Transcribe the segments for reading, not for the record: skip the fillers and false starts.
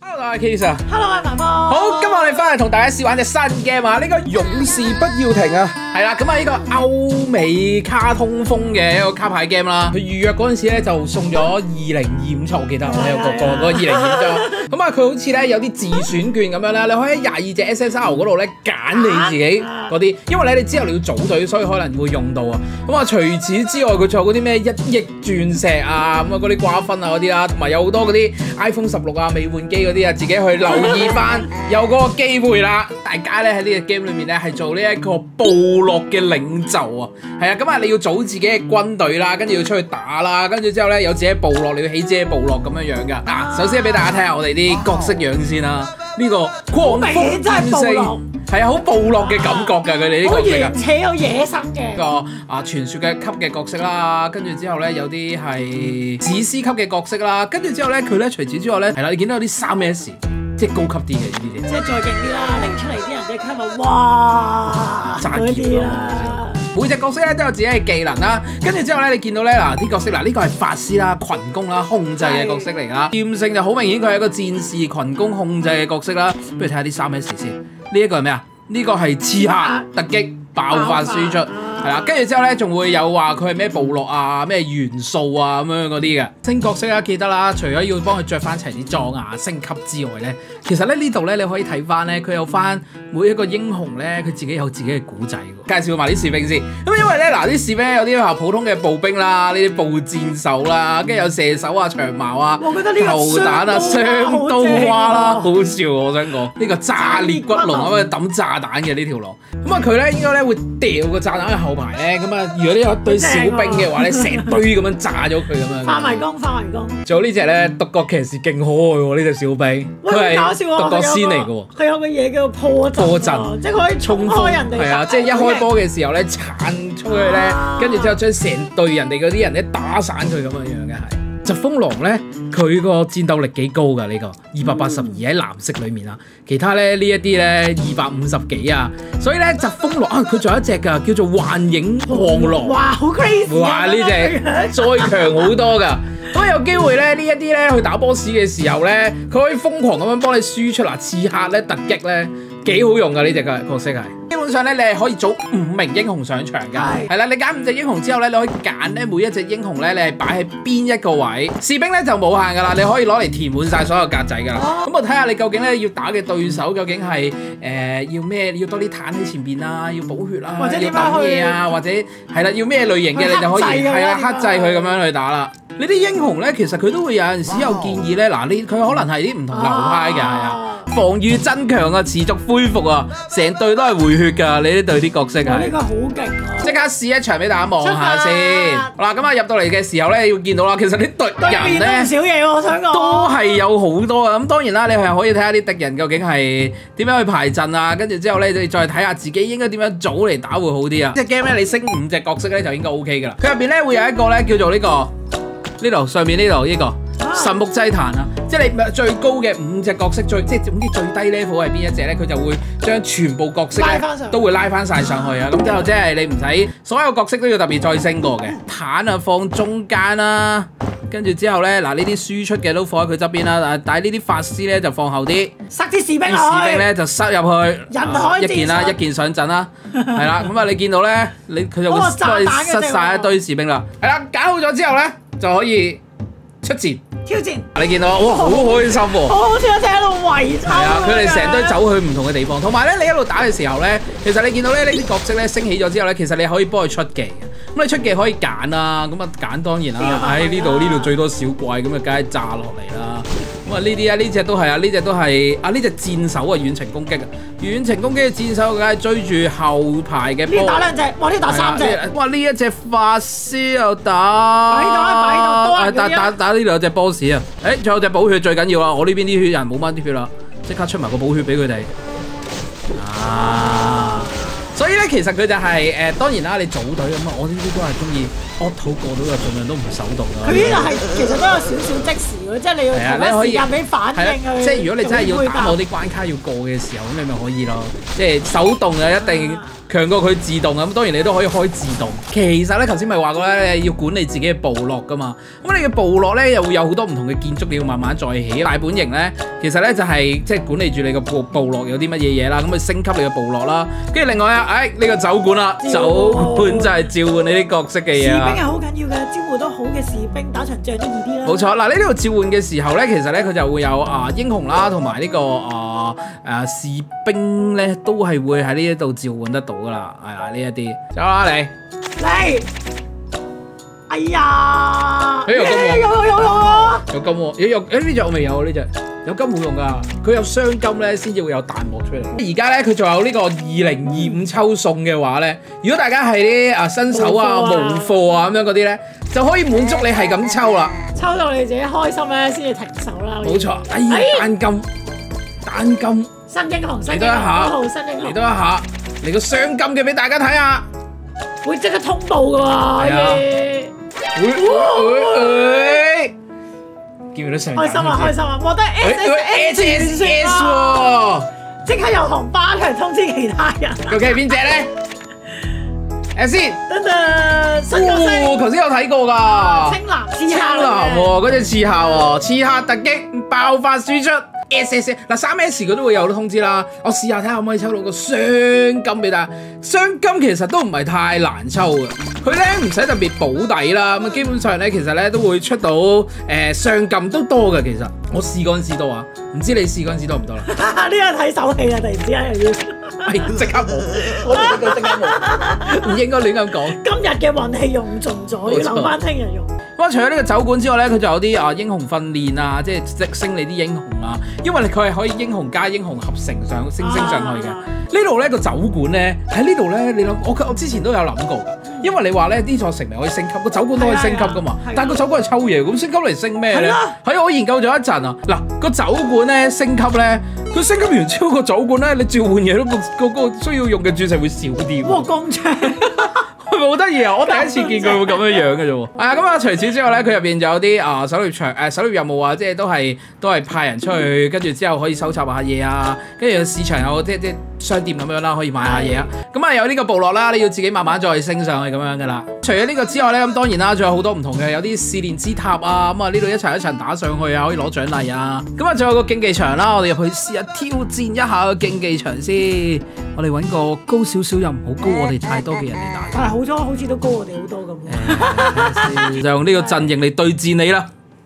Hello， 我係 Case 啊。 Hello， 我係文芳。 好，今日我哋翻嚟同大家試玩隻新 game 啊！呢個勇士不要停啊，係啦，咁啊呢個歐美卡通風嘅一個卡牌 game 啦。佢預約嗰陣時咧就送咗2025出，我記得我有個嗰2025咁啊，佢好似咧有啲自選券咁樣啦，你可以喺22隻 SSR 嗰度咧揀你自己嗰啲，因為咧你之後你要組隊，所以可能會用到啊。咁啊，除此之外，佢仲有嗰啲咩1億鑽石啊，咁啊嗰啲瓜分啊嗰啲啦，同埋有好多嗰啲 iPhone 16啊、未換機嗰啲啊，自己去留意翻，有嗰個機會啦。大家咧喺呢個 game 裏面咧係做呢一個部落嘅領袖啊，係啊，咁啊你要組自己嘅軍隊啦，跟住要出去打啦，跟住之後咧有自己部落，你要起自己部落咁樣樣噶。嗱，首先俾大家睇下我哋啲角色樣先啦。呢個狂風戰士係啊，好部落嘅感覺㗎，佢哋啲角色啊， 而且有野生嘅個傳說嘅級嘅角色啦，跟住之後咧有啲係史詩級嘅角色啦，跟住之後咧佢咧除此之外咧係啦，你見到有啲 3S 即係高級啲嘅呢啲， 即係再勁啲啦，拎出嚟啲人即刻咪哇嗰啲啦。 每隻角色咧都有自己嘅技能啦，跟住之後咧你見到咧嗱啲角色嗱呢個係法師啦、群攻啦、控制嘅角色嚟啦，劍聖就好明顯佢係一個戰士群攻控制嘅角色啦。不如睇下啲 3S 先，呢一個係咩啊？呢個係刺客突擊爆發輸出。係啦，跟住之後咧，仲會有話佢係咩部落啊、咩元素啊咁樣嗰啲嘅升角色啊，記得啦。除咗要幫佢着翻齊啲裝啊、升級之外咧，其實咧呢度咧你可以睇翻咧，佢有翻每一個英雄咧，佢自己有自己嘅古仔。介紹埋啲士兵先，咁因為咧嗱啲士兵有啲普通嘅步兵啦，呢啲步戰手啦，跟住有射手啊、長矛啊、 我覺得呢個榴彈啊、雙刀蛙啦，好笑我想講呢個炸裂骨龍咁樣抌炸彈嘅呢條龍，咁啊佢咧應該咧會掉個炸彈喺後排咧，咁啊如果呢有一堆小兵嘅話咧，成堆咁樣炸咗佢咁樣。 發迷宮，發迷宮。 仲有呢隻咧獨角騎士勁可愛喎，呢隻小兵，佢係獨角仙嚟嘅喎。 佢有個嘢叫做破陣，即係佢可以衝開人哋。 係啊，即係一開波嘅時候咧，鏟出去咧，跟住之後將成隊人哋嗰啲人咧打散佢咁樣樣嘅係。疾風狼咧，佢個戰鬥力幾高㗎呢個282喺藍色裏面啊，其他咧呢一啲咧250幾啊，所以咧疾風狼啊，佢仲有一隻㗎，叫做幻影黃狼。 哇，好 crazy！ 哇，呢隻再強好多㗎。咁有機會咧，呢一啲咧去打 boss 嘅時候咧，佢可以瘋狂咁樣幫你輸出嗱，刺客咧突擊咧幾好用㗎呢隻角色係。基本上咧，你係可以組5名英雄上場㗎，係啦，你揀5隻英雄之後咧，你可以揀咧每一隻英雄咧，你係擺喺邊一個位。士兵咧就冇限㗎啦，你可以攞嚟填滿晒所有格仔㗎啦。咁我睇下你究竟咧要打嘅對手究竟係要咩？要多啲彈喺前邊啦，要補血啦， 或者要抌嘢啊，或者係啦，要咩類型嘅你就可以係啦，克制佢咁樣去打啦。呢啲英雄咧，其實佢都會有陣時有建議咧，嗱，佢可能係啲唔同流派嘅，係啊，防禦增強啊，持續恢復啊，成隊都係回血㗎，你呢隊啲角色係。 呢個好勁啊！ 即刻試一場俾大家望下先。好啦，咁啊入到嚟嘅時候咧，要見到啦，其實啲敵人咧， 唔少嘢喎，我想講。 都係有好多啊。咁當然啦，你係可以睇下啲敵人究竟係點樣去排陣啊，跟住之後咧，你再睇下自己應該點樣組嚟打會好啲啊。隻 game 咧，你升5隻角色咧就應該 OK 㗎啦。佢入邊咧會有一個咧叫做呢度上面呢度呢個神木祭壇啊，即係你最高嘅5隻角色即係總之最低 level 係邊一隻咧，佢就會將全部角色咧都會拉翻晒上去啊。咁之後即係你唔使所有角色都要特別再升過嘅。彈啊放中間啦，跟住之後咧嗱呢啲輸出嘅都放喺佢側邊啦，但係呢啲法師咧就放後啲， 塞啲士兵落去， 士兵咧就塞入去一件啦，一件上陣啦，係啦。咁啊你見到咧，佢就會塞晒一堆士兵啦，係啦，搞好咗之後咧就可以出戰挑戰。 你見到哇，好開心喎！ 好似有隻喺度圍抽。係啊，佢哋成堆走去唔同嘅地方，同埋咧你一路打嘅時候咧，其實你見到咧呢啲角色咧升起咗之後咧，其實你可以幫佢出技嘅。咁你出技可以揀啦，咁啊揀當然啦，喺呢度最多小怪，咁啊梗係炸落嚟啦。咁啊呢啲啊呢隻都係啊，呢隻都係啊呢隻戰手啊遠程攻擊啊，遠程攻擊嘅戰手梗係追住後排嘅波。呢打2隻，哇呢打3隻。 哇呢一隻法師又打。打呢2隻 boss 啊！仲有隻補血最緊要啦，我呢邊啲血人冇乜啲血啦，即刻出埋個補血俾佢哋。 所以咧，其實佢就係當然啦，你組隊咁啊，我呢啲都係中意 auto 過到嘅，盡量都唔手動啦。 佢呢個係其實都有少少即時嘅，即係你要同一時間俾反應佢。 即係如果你真係要打某啲關卡要過嘅時候，咁你咪可以咯。即係手動就一定強過佢自動咁，當然你都可以開自動。其實咧，頭先咪話過咧，要管理自己嘅部落噶嘛。咁你嘅部落咧又會有好多唔同嘅建築，你要慢慢再起。大本營咧，其實咧就係即係管理住你個部落有啲乜嘢嘢啦，咁去升級你嘅部落啦。跟住另外啊，呢個酒館啦，酒館就係召喚你啲角色嘅嘢啦。 士兵係好緊要嘅，招募到好嘅士兵，打場仗都易啲啦。 冇錯，嗱，呢度召喚嘅時候咧，其實咧佢就會有英雄啦，同埋呢個士兵咧，都係會喺呢一度召喚得到噶啦，係啦，呢一啲走啦你。 哎呀！ 有金喎， 有有金喎，呢隻我未有呢隻，有金冇用噶，佢有雙金咧先至會有彈幕出嚟。而家咧佢仲有呢個2025抽送嘅話咧，如果大家係啲新手啊、無貨啊咁樣嗰啲咧，就可以滿足你係咁抽啦。 抽到你自己開心咧，先至停手啦。 冇錯，哎呀，單金， 新英雄， 嚟多一下，嚟多一下，嚟個雙金嘅俾大家睇下， 會即刻通報噶喎。 見唔到上？ 開心啊！獲得 SSS 喎， 即刻有紅巴強通知其他人。 究竟係邊隻咧？誒先， 新角色， 頭先有睇過㗎。 青藍喎，嗰隻刺客喎，刺客突擊爆發輸出 SS 嗱3S 佢都會有得通知啦。我試下睇下可唔可以抽到個雙金俾大家。雙金其實都唔係太難抽嘅，佢咧唔使特別保底啦。咁基本上咧其實咧都會出到雙金都多嘅。其實我試嗰陣時多啊，唔知你試嗰陣時多唔多啦？ 呢個睇手氣啊！突然之間又要即刻冇，我哋都即刻冇，唔應該亂咁講。 今日嘅運氣用盡咗，要留翻聽日用。 咁除咗呢個酒館之外咧，佢仲有啲英雄訓練啊，即係升你啲英雄啊。因為佢係可以英雄加英雄合成升上去嘅。呢度咧個酒館咧喺呢度咧，你諗我之前都有諗過㗎。因為你話咧呢座城咪可以升級，個酒館都可以升級㗎嘛。但係個酒館係抽嘢，咁升級嚟升咩咧？係我研究咗一陣啊。嗱，個酒館咧升級咧，佢升級完之後個酒館咧，你召喚嘢都個需要用嘅鑽石會少啲。 哇，咁長！ 係咪好得意啊？我第一次見佢會咁樣樣嘅啫喎。咁啊，除此之外咧，佢入邊就有啲狩獵任務啊，即係都係派人出去，跟住之後可以搜集下嘢啊，跟住市場有即商店咁樣啦，可以買下嘢啊。咁啊，有呢個部落啦，你要自己慢慢再升上去咁樣噶啦。除咗呢個之外咧，咁當然啦，仲有好多唔同嘅，有啲試煉之塔啊，咁啊呢度一層打上去啊，可以攞獎勵啊。咁啊，仲有個競技場啦，我哋入去試下挑戰一下個競技場先。我哋揾個高少少又唔好高我哋太多嘅人嚟打。 但係好多好似都高我哋好多咁。 就用呢個陣營嚟對戰你啦。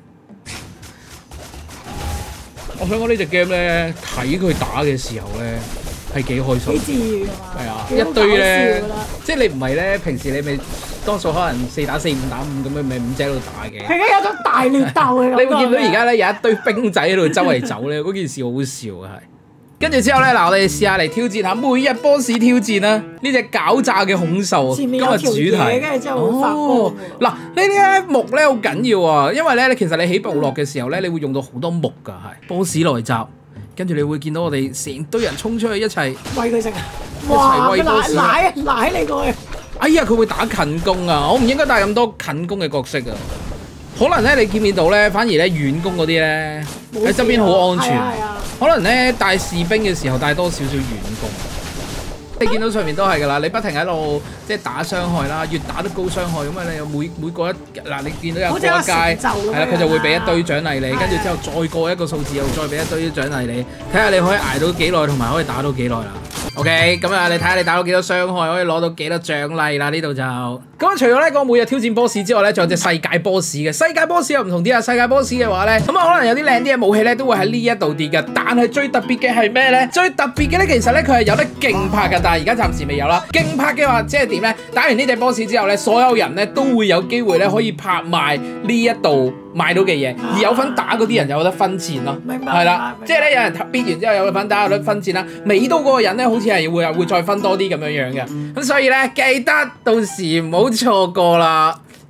我想講呢隻 game 咧，睇佢打嘅時候咧係幾開心。 幾治癒㗎嘛。係啊，一堆咧，即係你唔係咧，平時你咪多數可能4打4、5打5咁樣咪5隻喺度打嘅。 係而家有種大亂鬥嘅。 你會見到而家咧有一堆兵仔喺度周圍走咧，嗰件事好好笑啊係。跟住之後咧，嗱我哋試下嚟挑戰下每日 boss 挑戰啦。呢隻狡詐嘅恐獸，今日主題。 跟住之後會發光。 嗱呢啲咧木咧好緊要啊，因為咧其實你起部落嘅時候咧，你會用到好多木㗎係。boss 來襲，跟住你會見到我哋成堆人衝出去一齊餵佢食啊！ 一齊餵 boss 奶你過去。 哎呀，佢會打近攻啊！我唔應該帶咁多近攻嘅角色啊。可能咧你見面到咧，反而咧遠攻嗰啲咧喺側邊好安全。可能咧帶士兵嘅時候帶多少少遠攻。你見到上面都係㗎啦，你不停喺度即係打傷害啦，越打得高傷害咁啊！你有每過一嗱，你見到有過一階，係啦，佢就會俾一堆獎勵你，跟住之後再過一個數字又再俾一堆獎勵你，睇下你可以捱到幾耐，同埋可以打到幾耐啦。OK， 咁啊，你睇下你打到幾多傷害，可以攞到幾多獎勵啦？呢度就咁除咗咧個每日挑戰 boss 之外咧，仲有隻世界 boss 嘅。世界 boss 又唔同啲啊！世界 boss 嘅話咧，咁啊可能有啲靚啲嘅武器咧，都會喺呢一度跌嘅。但係最特別嘅係咩咧？最特別嘅咧，其實咧佢係有得競拍嘅，但係而家暫時未有啦。競拍嘅話即係點咧？打完呢隻 boss 之後咧，所有人咧都會有機會咧可以拍賣呢一度買到嘅嘢，而有份打嗰啲人有得分錢咯。明白。係啦，即係咧有人逼完之後有份打有得分錢啦，尾到嗰個人咧好似係會再分多啲咁樣樣嘅。咁所以咧記得到時唔好錯過啦。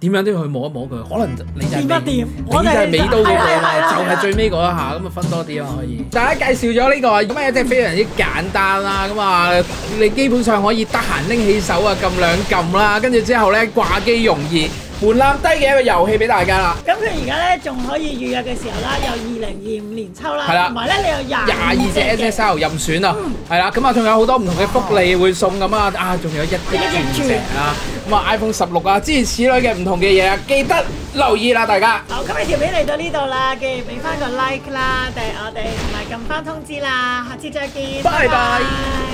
點樣都要去摸一摸佢，可能你就係掂， 你就係尾刀嗰個啦，就係最尾嗰一下，咁啊分多啲咯可以。大家介紹咗呢個咁啊，即係非常之簡單啦，咁啊你基本上可以得閒拎起手啊，撳兩撳啦，跟住之後咧掛機容易。門檻低嘅一個遊戲俾大家啦。 咁佢而家咧仲可以預約嘅時候啦，有2025年抽啦， 係啦， 同埋咧你有 22隻 SSL 任選啊，係啦，咁啊仲有好多唔同嘅福利會送咁啊，仲有1億鑽石啊，咁啊 iPhone 16啊，諸如此類嘅唔同嘅嘢啊，記得留意啦，大家。 好，咁你條片嚟到呢度啦，記住俾翻個 like 啦，訂我哋同埋撳翻通知啦，下次再見， 拜拜。